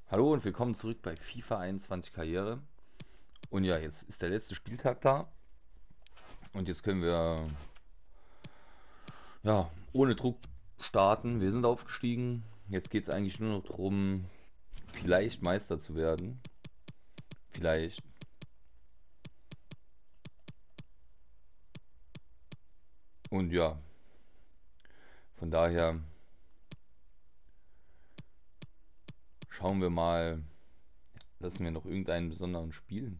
Hallo und willkommen zurück bei FIFA 21 Karriere. Und ja, jetzt ist der letzte Spieltag da. Und jetzt können wir ja ohne Druck starten. Wir sind aufgestiegen. Jetzt geht es eigentlich nur noch darum, vielleicht Meister zu werden. Vielleicht. Und ja, von daher schauen wir mal, lassen wir noch irgendeinen besonderen spielen.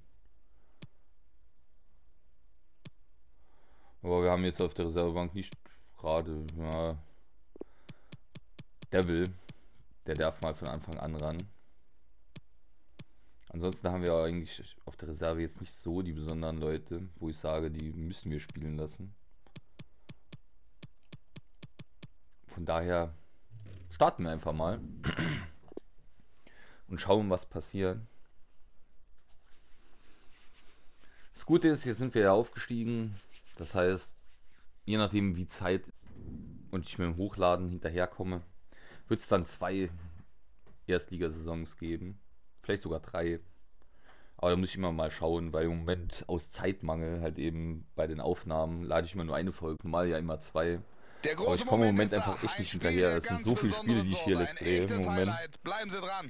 Aber wir haben jetzt auf der Reservebank nicht gerade Devil. Der darf mal von Anfang an ran. Ansonsten haben wir eigentlich auf der Reserve jetzt nicht so die besonderen Leute, wo ich sage, die müssen wir spielen lassen. Von daher starten wir einfach mal und schauen, was passiert. Das Gute ist, jetzt sind wir ja aufgestiegen. Das heißt, je nachdem wie Zeit und ich mit dem Hochladen hinterherkomme, wird es dann 2 Erstligasaisons geben. Vielleicht sogar 3. Aber da muss ich immer mal schauen, weil im Moment aus Zeitmangel halt eben bei den Aufnahmen lade ich immer nur eine Folge, mal ja immer 2. Der Aber große ich komme im Moment Moment ist da. einfach echt Ein nicht Spiel hinterher. der Es sind ganz so viele Spiele, besonderen die ich hier Sorte. let's Ein playe im echtes Moment. Highlight. Bleiben Sie dran.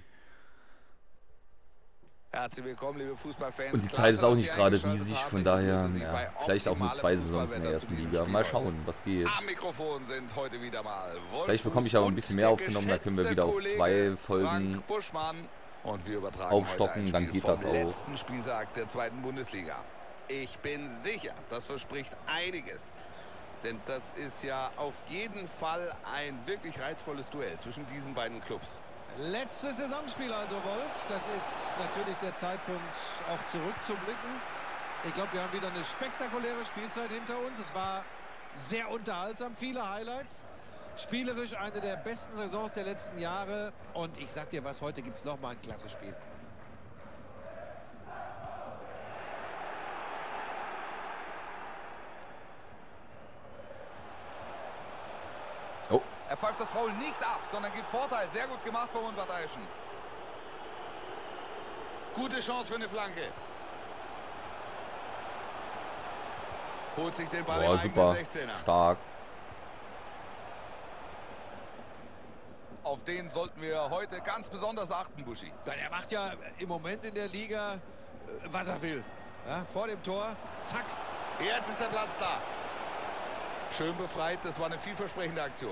Herzlich willkommen, liebe Fußballfans. Und die Klasse, Zeit ist auch dass nicht Sie gerade eingeschaltet riesig, haben. von Ich daher, begrüße Sie ja, bei vielleicht auch nur optimalem 2 Saisons in der Fußballwetter zu ersten diesem Liga. Spiel Mal heute. schauen, was geht. Am Mikrofon sind heute wieder mal Vielleicht bekomme Wolfuß ich aber ein und bisschen mehr der aufgenommen, da können wir geschätzte wieder auf Kollege 2 Folgen Frank Buschmann. Und wir übertragen aufstocken, heute ein dann Spiel geht vom das auch. letzten Spieltag der zweiten Bundesliga. Ich bin sicher, das verspricht einiges. Denn das ist ja auf jeden Fall ein wirklich reizvolles Duell zwischen diesen beiden Clubs. Letztes Saisonspiel also, Wolf. Das ist natürlich der Zeitpunkt, auch zurückzublicken. Ich glaube, wir haben wieder eine spektakuläre Spielzeit hinter uns. Es war sehr unterhaltsam, viele Highlights. Spielerisch eine der besten Saisons der letzten Jahre. Und ich sag dir was, heute gibt es nochmal ein klasse Spiel. Oh, Er pfeift das Foul nicht ab, sondern gibt Vorteil. Sehr gut gemacht vom Unparteiischen. Gute Chance für eine Flanke. Holt sich den Ball im boah, eigenen super, 16er. stark. Auf den sollten wir heute ganz besonders achten, Buschi. Ja, er macht ja im Moment in der Liga, was er will. Ja, vor dem Tor, zack. Jetzt ist der Platz da. Schön befreit, das war eine vielversprechende Aktion.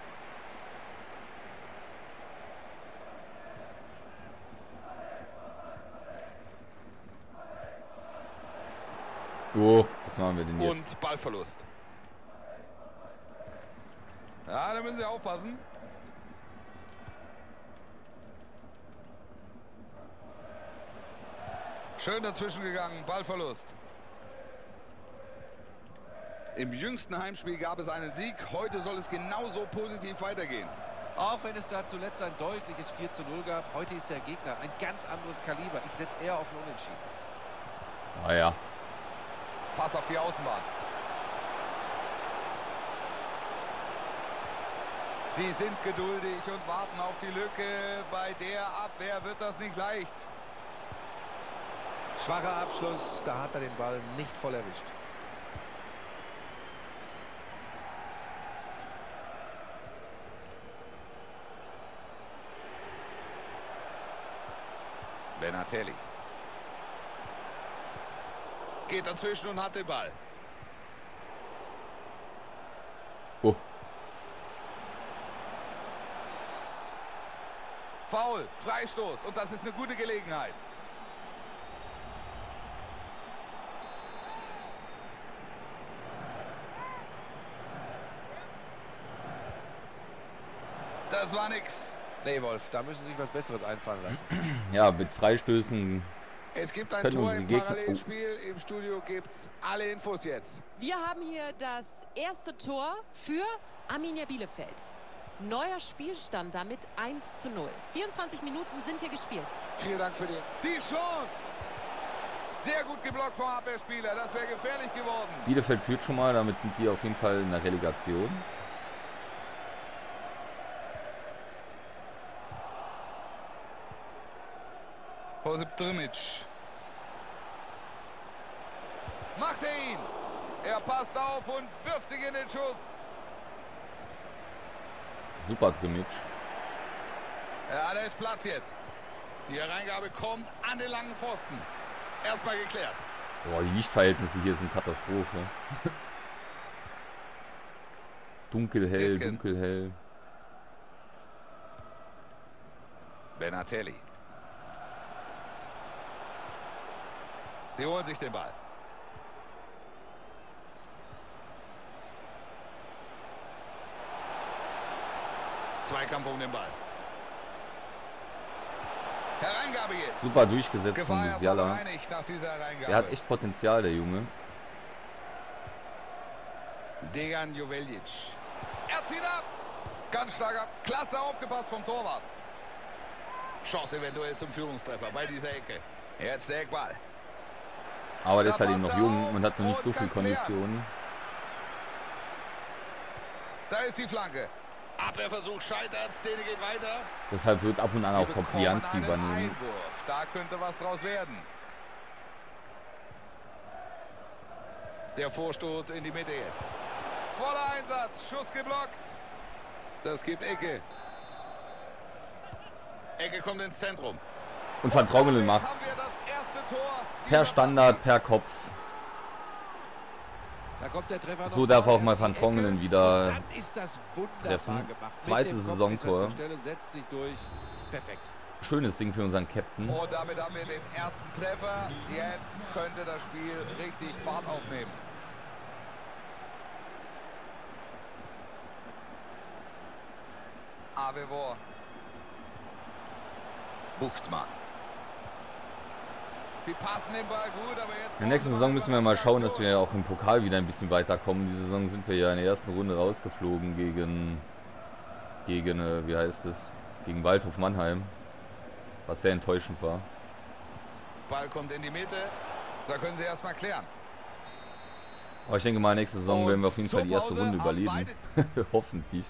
Oh, was machen wir denn jetzt? Und Ballverlust. Ja, da müssen Sie aufpassen. Schön dazwischen gegangen, Ballverlust. Im jüngsten Heimspiel gab es einen Sieg. Heute soll es genauso positiv weitergehen. Auch wenn es da zuletzt ein deutliches 4:0 gab, heute ist der Gegner ein ganz anderes Kaliber. Ich setze eher auf ein Unentschieden. Naja, Pass auf die Außenbahn. Sie sind geduldig und warten auf die Lücke. Bei der Abwehr wird das nicht leicht. Schwacher Abschluss, da hat er den Ball nicht voll erwischt. Benatelli. Geht dazwischen und hat den Ball. oh, Foul, Freistoß und das ist eine gute Gelegenheit. Das war nix. Nee, Wolf, da müssen Sie sich was Besseres einfallen lassen. ja, mit Freistößen Es gibt ein können Tor unsere im Gegner... Parallelspiel. Im Studio gibt's alle Infos jetzt. Wir haben hier das erste Tor für Arminia Bielefeld. Neuer Spielstand damit 1:0. 24 Minuten sind hier gespielt. Vielen Dank für die Chance. Sehr gut geblockt vom Abwehrspieler. Das wäre gefährlich geworden. Bielefeld führt schon mal, damit sind die auf jeden Fall in der Relegation. Josip Drmic. Macht er ihn. Er passt auf und wirft sich in den Schuss. Super Drmic. Ja, da ist Platz jetzt. Die Hereingabe kommt an den langen Pfosten. Erstmal geklärt. Boah, die Lichtverhältnisse hier sind Katastrophe. Dunkelhell, Ditken. dunkelhell. Benatelli. Sie holen sich den Ball. Zweikampf um den Ball. Hereingabe jetzt. Super durchgesetzt von Gefahr Musiala. bereinigt nach dieser Hereingabe. Er hat echt Potenzial, der Junge. Dejan Joveljic. Er zieht ab. Ganz stark ab. Klasse aufgepasst vom Torwart. Chance eventuell zum Führungstreffer bei dieser Ecke. Jetzt der Eckball. Aber der Da ist halt eben passt noch er jung auf und hat noch nicht und so viel kann klären. Konditionen. Da ist die Flanke. Abwehrversuch scheitert. Szene geht weiter. Deshalb wird ab und an Sie auch bekommen Poplianski einen übernehmen. Einwurf. Da könnte was draus werden. Der Vorstoß in die Mitte jetzt. Voller Einsatz. Schuss geblockt. Das gibt Ecke. Ecke kommt ins Zentrum. Und Van Drongelen Damit macht haben wir das erste Tor per dieser Standard, per Kopf. Da kommt der Treffer So noch darf auch erst mal die Van Ecke. Drongelen wieder Und dann ist das wunderbar treffen. gemacht. Zweites Mit dem Kopf Saisontor. ist er zur Stelle, setzt sich durch. Perfekt. Schönes Ding für unseren Captain. Und damit haben wir den ersten Treffer. Jetzt könnte das Spiel richtig Fahrt aufnehmen. Avevor. Buchtmann. Sie passen den Ball gut, aber jetzt... In der nächsten Saison müssen wir mal schauen, dass wir auch im Pokal wieder ein bisschen weiterkommen. Die Saison sind wir ja in der ersten Runde rausgeflogen gegen wie heißt es, gegen Waldhof Mannheim. Was sehr enttäuschend war. Ball kommt in die Mitte. Da können sie erstmal klären. Aber ich denke mal, nächste Saison Und werden wir auf jeden zur Fall die erste Pause Runde haben überleben. Hoffentlich.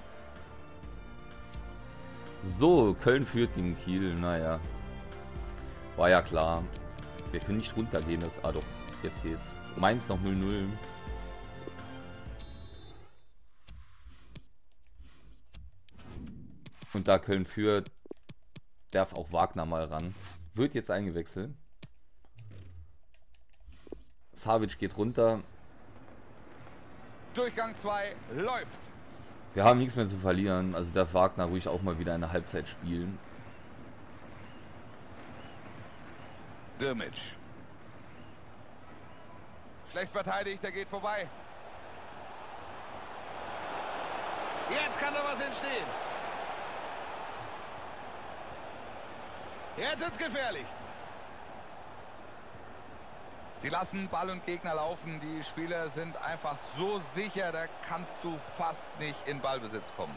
So, Köln führt gegen Kiel. Naja. War ja klar. Wir können nicht runtergehen. Ah doch, jetzt geht's. Mainz noch 0-0. Und da Köln führt, darf auch Wagner mal ran. Wird jetzt eingewechselt. Savic geht runter. Durchgang 2 läuft. Wir haben nichts mehr zu verlieren. Also darf Wagner ruhig auch mal wieder eine Halbzeit spielen. Drmic. Schlecht verteidigt, der geht vorbei. Jetzt kann da was entstehen. Jetzt wird's gefährlich. Sie lassen Ball und Gegner laufen. Die Spieler sind einfach so sicher, da kannst du fast nicht in Ballbesitz kommen.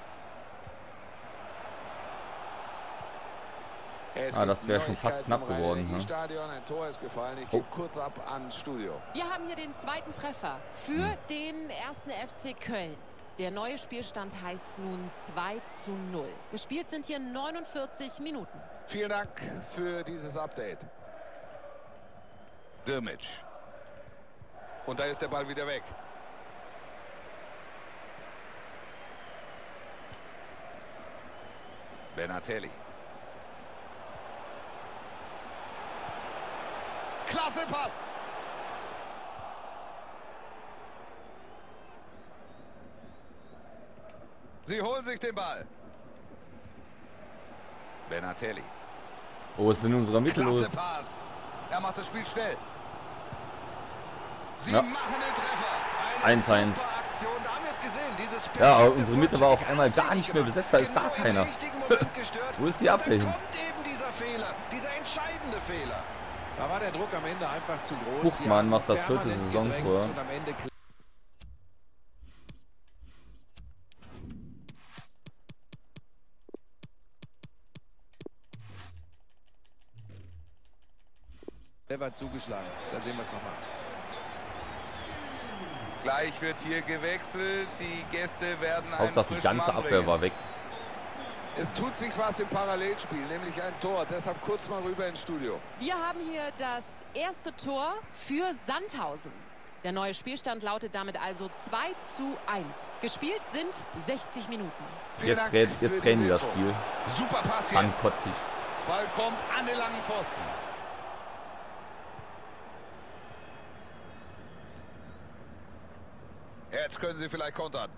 Das wäre schon fast knapp geworden. Ne? Ein Tor ist gefallen. Ich Oh. gebe kurz ab ans Studio. Wir haben hier den zweiten Treffer für den ersten FC Köln. Der neue Spielstand heißt nun 2:0. Gespielt sind hier 49 Minuten. Vielen Dank für dieses Update. Drmic. Und da ist der Ball wieder weg. Benatelli. Klasse Pass. Sie holen sich den Ball. Benatelli. Oh, was ist in unserer Mitte los? Klasse Pass. Er macht das Spiel schnell. Sie Ja. machen den Treffer. 1:1. Super Aktion, da haben wir es gesehen. Dieses Ja, aber perfekte unsere Mitte war auf Vorcheck, einmal alles gar richtig nicht mehr gemacht. besetzt, da ist gar Genau im keiner. richtigen Moment gestört. Wo ist die Und Abwehr dann hin? kommt eben dieser Fehler, dieser entscheidende Fehler. Da war der Druck am Ende einfach zu groß. Buchtmann Sie macht haben das vierte permanent Saisontor. gedrängt und am Ende clever zugeschlagen. Da sehen wir es nochmal. Gleich wird hier gewechselt. Die Gäste werden einen Hauptsache die frischen ganze Mann Abwehr bringen. war weg. Es tut sich was im Parallelspiel, nämlich ein Tor. Deshalb kurz mal rüber ins Studio. Wir haben hier das erste Tor für Sandhausen. Der neue Spielstand lautet damit also 2:1. Gespielt sind 60 Minuten. Jetzt drehen wir das Spiel. Super Pass jetzt. Ganz kotzig. Ball kommt an den langen Pfosten. Jetzt können sie vielleicht kontern.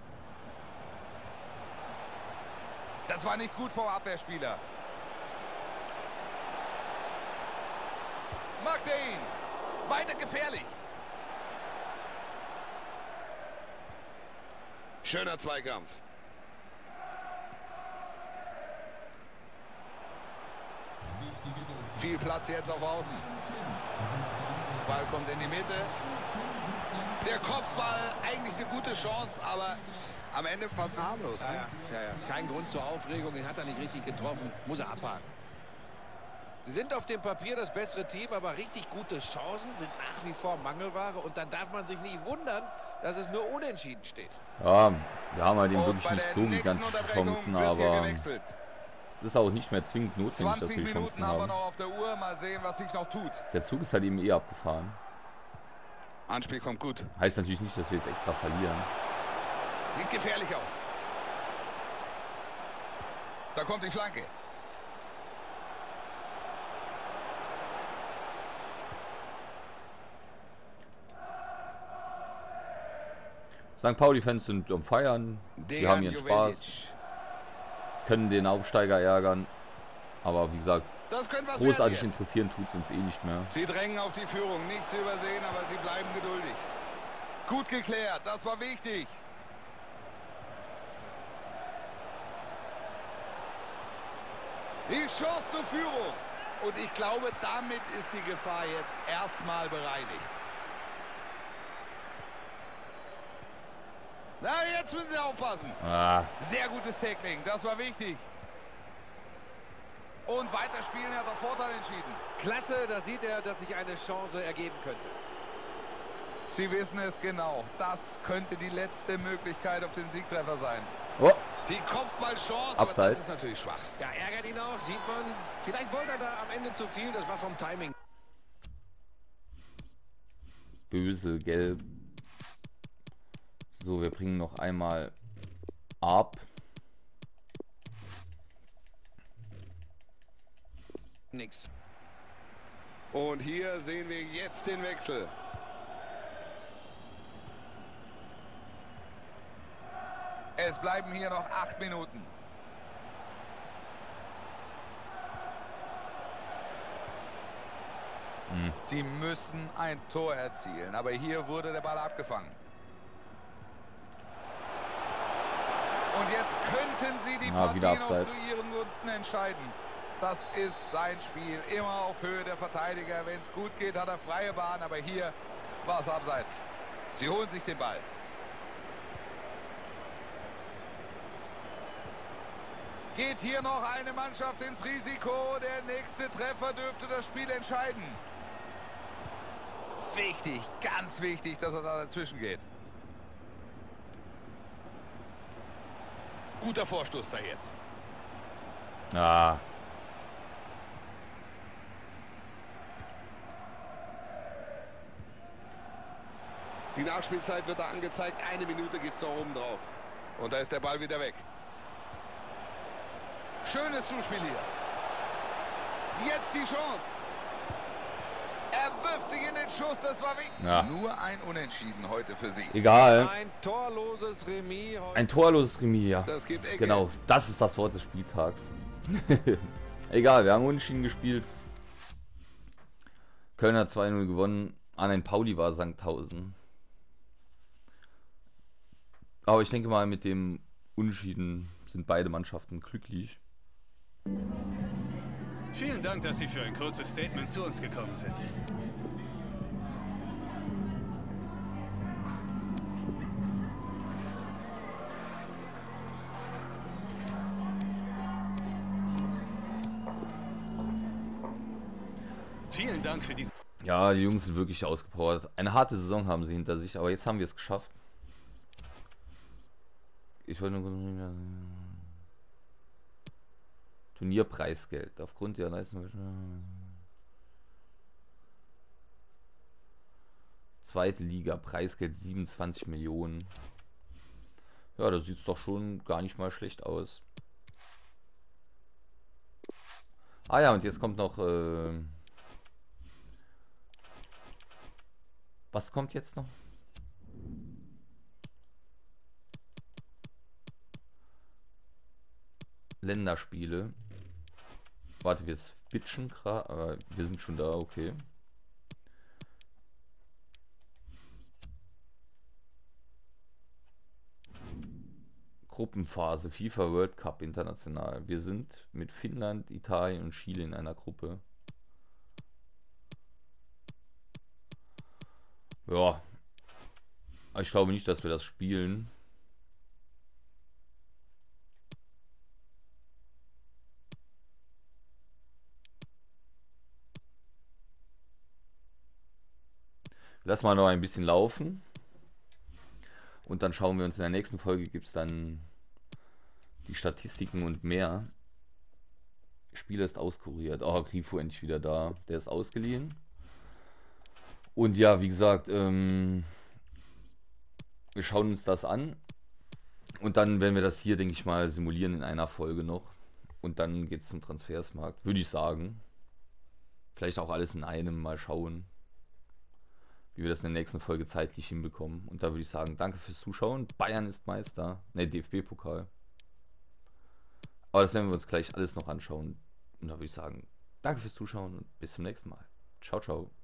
Das war nicht gut vom Abwehrspieler. Macht er ihn. Weiter gefährlich. Schöner Zweikampf. Viel Platz jetzt auf Außen. Ball kommt in die Mitte. Der Kopfball, eigentlich eine gute Chance, aber am Ende fast harmlos. Ne? Ja. Kein Grund zur Aufregung, den hat er nicht richtig getroffen. Muss er abhaken. Sie sind auf dem Papier das bessere Team, aber richtig gute Chancen sind nach wie vor Mangelware. Und dann darf man sich nicht wundern, dass es nur unentschieden steht. Ja, wir haben halt eben Und wirklich bei nicht der so nächsten gigantische Unterbrechung Chancen, wird hier aber gewechselt. es ist auch nicht mehr zwingend notwendig, dass 20 wir Minuten Chancen haben wir haben. noch auf der Uhr. Mal sehen, was sich noch tut. Der Zug ist halt eben eh abgefahren. Anspiel kommt gut. Heißt natürlich nicht, dass wir jetzt extra verlieren. Sieht gefährlich aus. Da kommt die Flanke. St. Pauli-Fans sind am Feiern. Die haben ihren Spaß. Können den Aufsteiger ärgern. Aber wie gesagt, Das könnte was großartig werden jetzt. interessieren tut es uns eh nicht mehr. Sie drängen auf die Führung, nicht zu übersehen, aber sie bleiben geduldig. Gut geklärt, das war wichtig. Die Chance zur Führung. Und ich glaube, damit ist die Gefahr jetzt erstmal bereinigt. Na, jetzt müssen Sie aufpassen. Ah, Sehr gutes Tackling, das war wichtig. Und weiterspielen hat der Vorteil entschieden. Klasse, da sieht er, dass sich eine Chance ergeben könnte. Sie wissen es genau. Das könnte die letzte Möglichkeit auf den Siegtreffer sein. oh, Die Kopfballchance, aber Abseits. das ist natürlich schwach. Ja, ärgert ihn auch, sieht man. Vielleicht wollte er da am Ende zu viel, das war vom Timing. böse, gelb. So, wir bringen noch einmal ab. Nix. Und hier sehen wir jetzt den Wechsel. Es bleiben hier noch 8 Minuten. Sie müssen ein Tor erzielen, aber hier wurde der Ball abgefangen. Und jetzt könnten sie die Partie wieder noch abseits. zu ihren Gunsten entscheiden. Das ist sein Spiel, immer auf Höhe der Verteidiger. Wenn es gut geht, hat er freie Bahn, aber hier war es abseits. Sie holen sich den Ball. Geht hier noch eine Mannschaft ins Risiko. Der nächste Treffer dürfte das Spiel entscheiden. Wichtig, ganz wichtig, dass er da dazwischen geht. Guter Vorstoß da jetzt. Ah, Die Nachspielzeit wird da angezeigt. 1 Minute gibt es noch oben drauf. Und da ist der Ball wieder weg. Schönes Zuspiel hier. Jetzt die Chance. Er wirft sich in den Schuss. Das war wichtig. Ja. Nur ein Unentschieden heute für Sie. egal. Ein torloses Remis. Ein torloses Remis, ja. Das gibt Ecke. Genau, das ist das Wort des Spieltags. Egal, wir haben unentschieden gespielt. Köln hat 2-0 gewonnen. An ein Pauli war Sandhausen. Aber ich denke mal, mit dem Unentschieden sind beide Mannschaften glücklich. Vielen Dank, dass Sie für ein kurzes Statement zu uns gekommen sind. Vielen Dank für diese... Ja, die Jungs sind wirklich ausgepowert. Eine harte Saison haben sie hinter sich, aber jetzt haben wir es geschafft. Ich wollte nur... Turnierpreisgeld. Aufgrund der Leistung. Zweite Liga, Preisgeld 27 Millionen. Ja, da sieht es doch schon gar nicht mal schlecht aus. Ah ja, und jetzt kommt noch... was kommt jetzt noch? Länderspiele. Warte, wir switchen gerade. Wir sind schon da, okay. Gruppenphase, FIFA World Cup international. Wir sind mit Finnland, Italien und Chile in einer Gruppe. Ja. Ich glaube nicht, dass wir das spielen. Lass mal noch ein bisschen laufen. Und dann schauen wir uns in der nächsten Folge, gibt es dann die Statistiken und mehr. Spieler ist auskuriert. Oh, Grifo endlich wieder da. Der ist ausgeliehen. Und ja, wie gesagt, wir schauen uns das an. Und dann werden wir das hier, denke ich mal, simulieren in einer Folge noch. Und dann geht es zum Transfersmarkt, würde ich sagen. Vielleicht auch alles in einem, mal schauen, wie wir das in der nächsten Folge zeitlich hinbekommen. Und da würde ich sagen, danke fürs Zuschauen. Bayern ist Meister. Ne, DFB-Pokal. Aber das werden wir uns gleich alles noch anschauen. Und da würde ich sagen, danke fürs Zuschauen und bis zum nächsten Mal. Ciao, ciao.